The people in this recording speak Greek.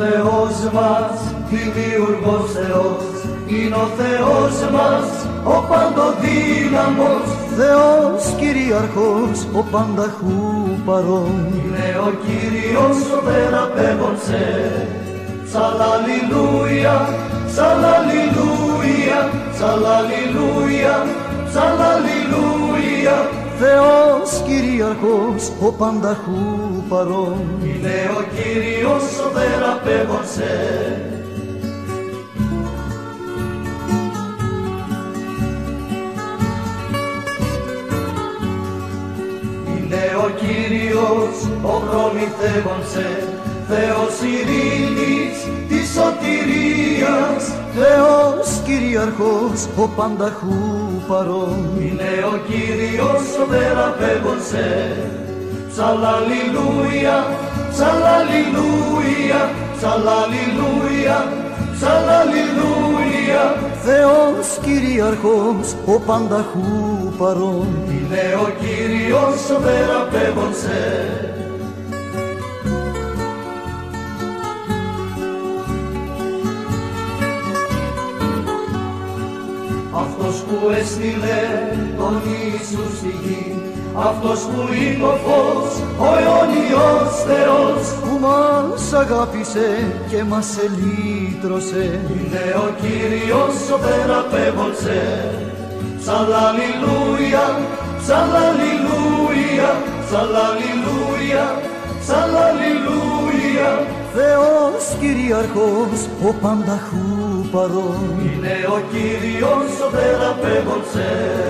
Θεός μας, δημιουργός Θεός, είναι ο Θεός μας, ο παντοδύναμος, Θεός Κυριαρχός, ο πανταχού παρών. είναι ο Κύριος ο θεραπεύων σε. Ψαλαλληλούια, ψαλαλληλούια, ψαλαλληλούια, ψαλαλληλούια. Θεός Κυριαρχός, ο πανταχού παρών. Είναι ο Κύριος ο θεραπεύων σε. Είναι ο Κύριος ο προμηθεύων σε. Θεός ειρήνης της σωτηρίας. Θεός Κυριαρχός, ο πανταχού παρών. Είναι ο Κύριος ο θεραπεύων σε. Ψαλαλληλούια, ψαλαλληλούια, ψαλαλληλούια, ψαλαλληλούια. Θεός Κυριαρχός, ο πανταχού παρών. Είναι ο Κύριος ο θεραπεύων σε. Αυτός που έστειλε τον Ιησού στη γη, αυτός που είναι ο φως, ο αιώνιος Θεός, που μας αγάπησε και μας ελύτρωσε. είναι ο Κύριος ο θεραπεύων σε. Ψαλαλληλούια, ψαλαλληλούια, ψαλαλληλούια, ψαλαλληλούια. Θεός Κυριαρχός, ο πανταχού παρών. Είναι ο Κύριος ο θεραπεύων σε.